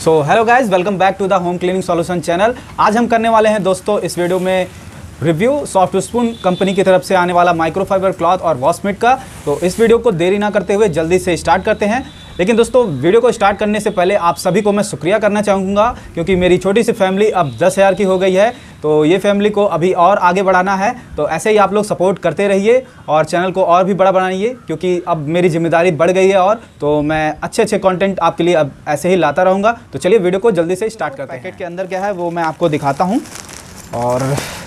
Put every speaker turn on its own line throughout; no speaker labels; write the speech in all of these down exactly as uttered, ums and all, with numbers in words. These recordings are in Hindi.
So hello guys, welcome back to the home cleaning solution channel. आज हम करने वाले हैं दोस्तों इस वीडियो में रिव्यू सॉफ्ट स्पून कंपनी की तरफ से आने वाला माइक्रोफाइबर क्लॉथ और वॉश मिट का। तो इस वीडियो को देरी ना करते हुए जल्दी से स्टार्ट करते हैं। लेकिन दोस्तों वीडियो को स्टार्ट करने से पहले आप सभी को मैं शुक्रिया करना चाहूँगा, क्योंकि मेरी छोटी सी फैमिली अब दस हज़ार की हो गई है। तो ये फैमिली को अभी और आगे बढ़ाना है, तो ऐसे ही आप लोग सपोर्ट करते रहिए और चैनल को और भी बड़ा बनाइए, क्योंकि अब मेरी जिम्मेदारी बढ़ गई है और तो मैं अच्छे अच्छे कंटेंट आपके लिए अब ऐसे ही लाता रहूँगा। तो चलिए वीडियो को जल्दी से स्टार्ट करते हैं। पैकेट के अंदर क्या है वो मैं आपको दिखाता हूँ और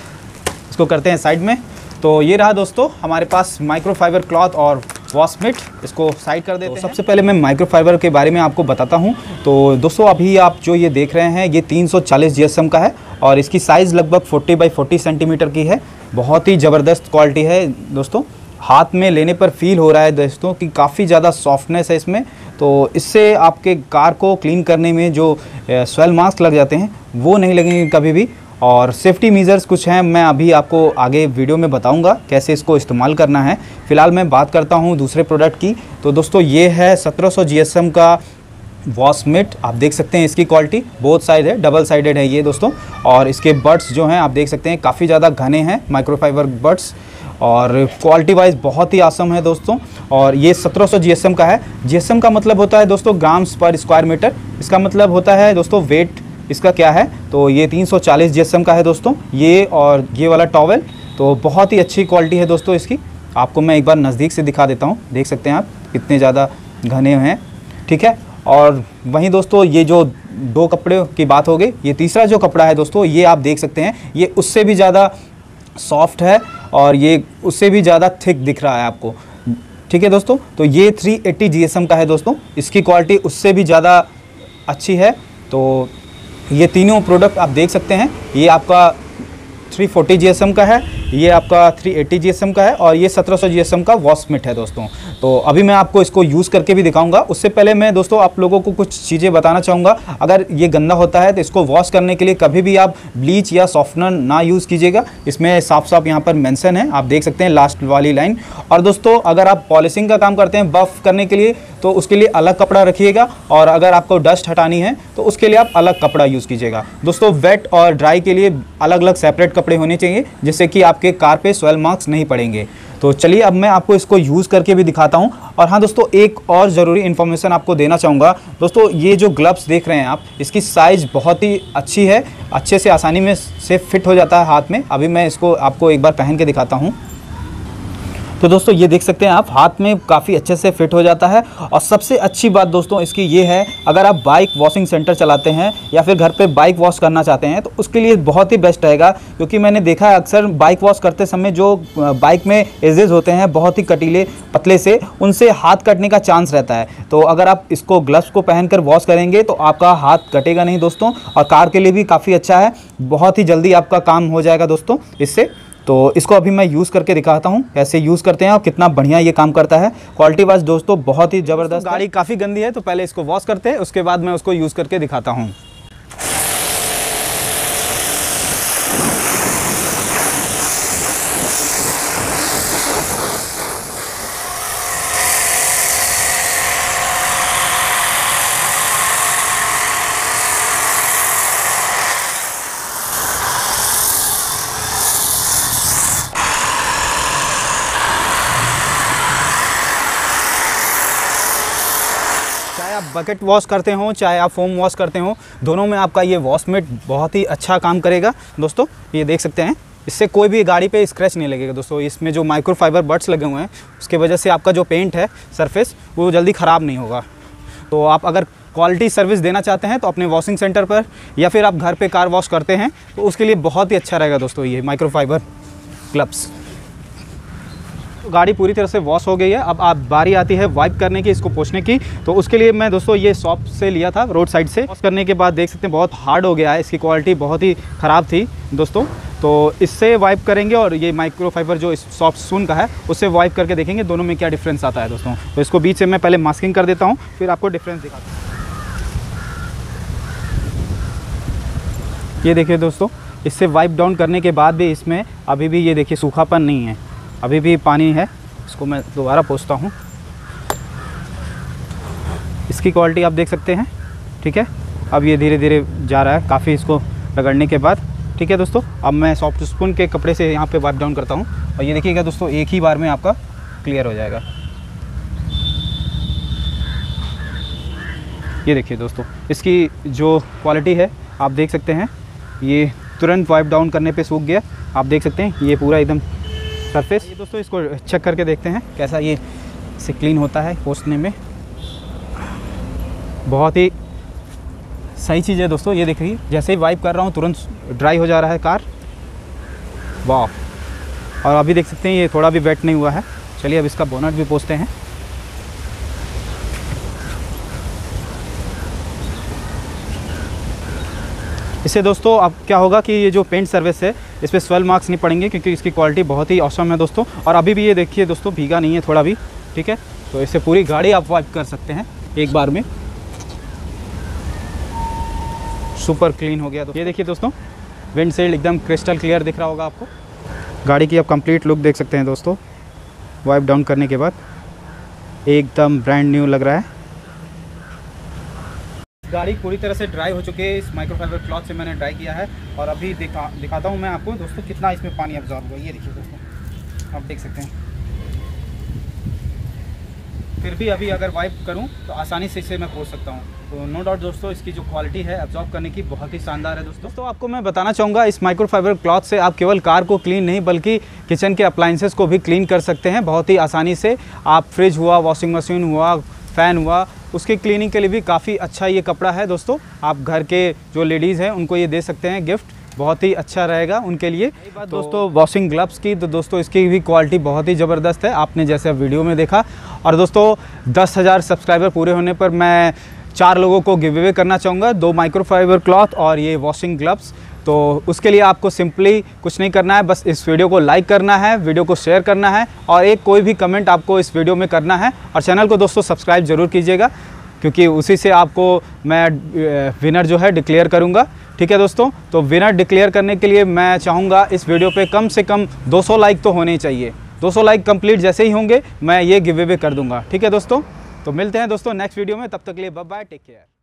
इसको करते हैं साइड में। तो ये रहा दोस्तों हमारे पास माइक्रोफाइबर क्लॉथ और वॉश मिट। इसको साइड कर देते हैं। सबसे पहले मैं माइक्रोफाइबर के बारे में आपको बताता हूँ। तो दोस्तों अभी आप जो ये देख रहे हैं ये तीन सौ चालीस जी एस एम का है और इसकी साइज़ लगभग चालीस बाई चालीस सेंटीमीटर की है। बहुत ही ज़बरदस्त क्वालिटी है दोस्तों। हाथ में लेने पर फील हो रहा है दोस्तों कि काफ़ी ज़्यादा सॉफ्टनेस है इसमें। तो इससे आपके कार को क्लीन करने में जो स्वेल मास्क लग जाते हैं वो नहीं लगेंगे कभी भी। और सेफ्टी मेजर्स कुछ हैं, मैं अभी आपको आगे वीडियो में बताऊंगा कैसे इसको इस्तेमाल करना है। फ़िलहाल मैं बात करता हूं दूसरे प्रोडक्ट की। तो दोस्तों ये है सत्रह सौ जी एस एम का वॉश मिट। आप देख सकते हैं इसकी क्वालिटी बोथ साइड है, डबल साइडेड है ये दोस्तों। और इसके बड्स जो हैं आप देख सकते हैं काफ़ी ज़्यादा घने हैं माइक्रोफाइबर बड्स, और क्वालिटी वाइज बहुत ही आसम है दोस्तों। और ये सत्रह सौ जी एस एम का है। जी एस एम का मतलब होता है दोस्तों ग्राम्स पर स्क्वायर मीटर। इसका मतलब होता है दोस्तों वेट इसका क्या है। तो ये तीन सौ चालीस जी एस एम का है दोस्तों ये, और ये वाला टॉवेल तो बहुत ही अच्छी क्वालिटी है दोस्तों इसकी। आपको मैं एक बार नज़दीक से दिखा देता हूँ, देख सकते हैं आप कितने ज़्यादा घने हैं, ठीक है। और वहीं दोस्तों ये जो दो कपड़े की बात हो गई, ये तीसरा जो कपड़ा है दोस्तों ये आप देख सकते हैं ये उससे भी ज़्यादा सॉफ्ट है और ये उससे भी ज़्यादा थिक दिख रहा है आपको, ठीक है दोस्तों। तो ये तीन सौ अस्सी जी एस एम का है दोस्तों, इसकी क्वालिटी उससे भी ज़्यादा अच्छी है। तो ये तीनों प्रोडक्ट आप देख सकते हैं, ये आपका तीन सौ चालीस जी एस एम का है, ये आपका तीन सौ अस्सी जी एस एम का है और ये सत्रह सौ जी एस एम का वॉश मिट है दोस्तों। तो अभी मैं आपको इसको यूज़ करके भी दिखाऊंगा। उससे पहले मैं दोस्तों आप लोगों को कुछ चीज़ें बताना चाहूँगा। अगर ये गंदा होता है तो इसको वॉश करने के लिए कभी भी आप ब्लीच या सॉफ्टनर ना यूज़ कीजिएगा। इसमें साफ साफ यहाँ पर मेंशन है, आप देख सकते हैं लास्ट वाली लाइन। और दोस्तों अगर आप पॉलिशिंग का काम करते हैं बफ करने के लिए तो उसके लिए अलग कपड़ा रखिएगा, और अगर आपको डस्ट हटानी है तो उसके लिए आप अलग कपड़ा यूज़ कीजिएगा दोस्तों। वेट और ड्राई के लिए अलग अलग सेपरेट कपड़े होने चाहिए, जिससे कि आपके कार पे स्वेल मार्क्स नहीं पड़ेंगे। तो चलिए अब मैं आपको इसको यूज़ करके भी दिखाता हूँ। और हाँ दोस्तों एक और ज़रूरी इन्फॉर्मेशन आपको देना चाहूँगा दोस्तों, ये जो ग्लव्स देख रहे हैं आप, इसकी साइज़ बहुत ही अच्छी है, अच्छे से आसानी में से फिट हो जाता है हाथ में। अभी मैं इसको आपको एक बार पहन के दिखाता हूँ। तो दोस्तों ये देख सकते हैं आप, हाथ में काफ़ी अच्छे से फिट हो जाता है। और सबसे अच्छी बात दोस्तों इसकी ये है, अगर आप बाइक वॉशिंग सेंटर चलाते हैं या फिर घर पे बाइक वॉश करना चाहते हैं तो उसके लिए बहुत ही बेस्ट रहेगा। क्योंकि मैंने देखा है अक्सर बाइक वॉश करते समय जो बाइक में एजेस होते हैं बहुत ही कटीले पतले से, उनसे हाथ कटने का चांस रहता है। तो अगर आप इसको ग्लव्स को पहनकर वॉश करेंगे तो आपका हाथ कटेगा नहीं दोस्तों, और कार के लिए भी काफ़ी अच्छा है। बहुत ही जल्दी आपका काम हो जाएगा दोस्तों इससे। तो इसको अभी मैं यूज़ करके दिखाता हूँ कैसे यूज़ करते हैं और कितना बढ़िया ये काम करता है। क्वालिटी वाइज दोस्तों बहुत ही ज़बरदस्त। गाड़ी काफ़ी गंदी है तो पहले इसको वॉश करते हैं, उसके बाद मैं उसको यूज़ करके दिखाता हूँ। चाहे आप बकेट वॉश करते हो चाहे आप फोम वॉश करते हो, दोनों में आपका ये वॉश मिट बहुत ही अच्छा काम करेगा दोस्तों। ये देख सकते हैं, इससे कोई भी गाड़ी पे स्क्रैच नहीं लगेगा दोस्तों। इसमें जो माइक्रोफाइबर बड्स लगे हुए हैं उसके वजह से आपका जो पेंट है सरफेस वो जल्दी ख़राब नहीं होगा। तो आप अगर क्वालिटी सर्विस देना चाहते हैं तो अपने वॉशिंग सेंटर पर या फिर आप घर पर कार वॉश करते हैं तो उसके लिए बहुत ही अच्छा रहेगा दोस्तों ये माइक्रोफाइबर ग्लव्स। गाड़ी पूरी तरह से वॉश हो गई है, अब आप बारी आती है वाइप करने की, इसको पोंछने की। तो उसके लिए मैं दोस्तों ये शॉप से लिया था रोड साइड से। वॉश करने के बाद देख सकते हैं बहुत हार्ड हो गया है, इसकी क्वालिटी बहुत ही ख़राब थी दोस्तों। तो इससे वाइप करेंगे और ये माइक्रोफाइबर जो सॉफ्ट स्पून का है उससे वाइप करके देखेंगे दोनों में क्या डिफरेंस आता है दोस्तों। तो इसको बीच से मैं पहले मास्किंग कर देता हूँ, फिर आपको डिफरेंस दिखाता हूँ। ये देखिए दोस्तों, इससे वाइप डाउन करने के बाद भी इसमें अभी भी ये देखिए सूखापन नहीं है, अभी भी पानी है। इसको मैं दोबारा पोंछता हूँ। इसकी क्वालिटी आप देख सकते हैं, ठीक है। अब ये धीरे धीरे जा रहा है काफ़ी इसको रगड़ने के बाद। ठीक है दोस्तों, अब मैं सॉफ्ट स्पून के कपड़े से यहाँ पे वाइप डाउन करता हूँ और ये देखिएगा दोस्तों एक ही बार में आपका क्लियर हो जाएगा। ये देखिए दोस्तों इसकी जो क्वालिटी है आप देख सकते हैं, ये तुरंत वाइप डाउन करने पे सूख गया। आप देख सकते हैं ये पूरा एकदम सरफेस। ये दोस्तों इसको चेक करके देखते हैं कैसा ये से क्लीन होता है पोंछने में। बहुत ही सही चीज़ है दोस्तों। ये देखिए जैसे ही वाइप कर रहा हूँ तुरंत ड्राई हो जा रहा है कार। वाह, और अभी देख सकते हैं ये थोड़ा भी वेट नहीं हुआ है। चलिए अब इसका बोनट भी पोंछते हैं। इससे दोस्तों अब क्या होगा कि ये जो पेंट सर्विस है इस पर स्वेल मार्क्स नहीं पड़ेंगे, क्योंकि इसकी क्वालिटी बहुत ही ऑसम है दोस्तों। और अभी भी ये देखिए दोस्तों भीगा नहीं है थोड़ा भी। ठीक है, तो इससे पूरी गाड़ी आप वाइप कर सकते हैं एक बार में। सुपर क्लीन हो गया। तो ये देखिए दोस्तों विंडशील्ड एकदम क्रिस्टल क्लियर दिख रहा होगा आपको। गाड़ी की आप कंप्लीट लुक देख सकते हैं दोस्तों वाइप डाउन करने के बाद। एकदम ब्रांड न्यू लग रहा है। गाड़ी पूरी तरह से ड्राई हो चुकी है। इस माइक्रोफाइबर क्लॉथ से मैंने ड्राई किया है और अभी दिखा दिखाता हूँ मैं आपको दोस्तों कितना इसमें पानी अब्जॉर्ब हुआ। ये देखिए दोस्तों आप देख सकते हैं। फिर भी अभी अगर वाइप करूँ तो आसानी से इसे मैं पोंछ सकता हूँ। तो नो डाउट दोस्तों इसकी जो क्वालिटी है अब्जॉर्ब करने की बहुत ही शानदार है दोस्तों। तो आपको मैं बताना चाहूँगा इस माइक्रोफाइबर क्लॉथ से आप केवल कार को क्लीन नहीं बल्कि किचन के अप्लाइंसेस को भी क्लीन कर सकते हैं बहुत ही आसानी से। आप फ्रिज हुआ, वॉशिंग मशीन हुआ, फ़ैन हुआ, उसकी क्लीनिंग के लिए भी काफ़ी अच्छा ये कपड़ा है दोस्तों। आप घर के जो लेडीज़ हैं उनको ये दे सकते हैं गिफ्ट, बहुत ही अच्छा रहेगा उनके लिए। बात तो दोस्तों वॉशिंग ग्लव्स की, तो दोस्तों इसकी भी क्वालिटी बहुत ही ज़बरदस्त है, आपने जैसे वीडियो में देखा। और दोस्तों दस हज़ार सब्सक्राइबर पूरे होने पर मैं चार लोगों को गिव अवे करना चाहूँगा, दो माइक्रोफाइबर क्लॉथ और ये वॉशिंग ग्लव्स। तो उसके लिए आपको सिंपली कुछ नहीं करना है, बस इस वीडियो को लाइक करना है, वीडियो को शेयर करना है और एक कोई भी कमेंट आपको इस वीडियो में करना है। और चैनल को दोस्तों सब्सक्राइब ज़रूर कीजिएगा, क्योंकि उसी से आपको मैं विनर जो है डिक्लेयर करूंगा। ठीक है दोस्तों, तो विनर डिक्लेयर करने के लिए मैं चाहूँगा इस वीडियो पे कम से कम दो सौ लाइक तो होने ही चाहिए। दो सौ लाइक कंप्लीट जैसे ही होंगे मैं ये गिव अवे कर दूंगा। ठीक है दोस्तों, तो मिलते हैं दोस्तों नेक्स्ट वीडियो में, तब तक के लिए बाय बाय, टेक केयर।